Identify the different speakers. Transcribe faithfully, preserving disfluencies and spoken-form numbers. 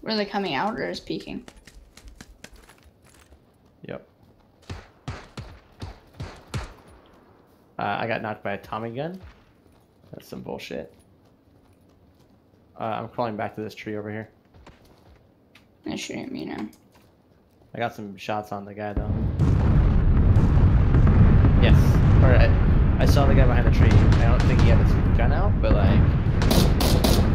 Speaker 1: Were they coming out or just peeking?
Speaker 2: Yep. Uh, I got knocked by a Tommy gun. That's some bullshit. Uh, I'm crawling back to this tree over here.
Speaker 1: I shouldn't, you know.
Speaker 2: I got some shots on the guy though. Yes. Alright. I saw the guy behind the tree. I don't think he had his gun out, but like...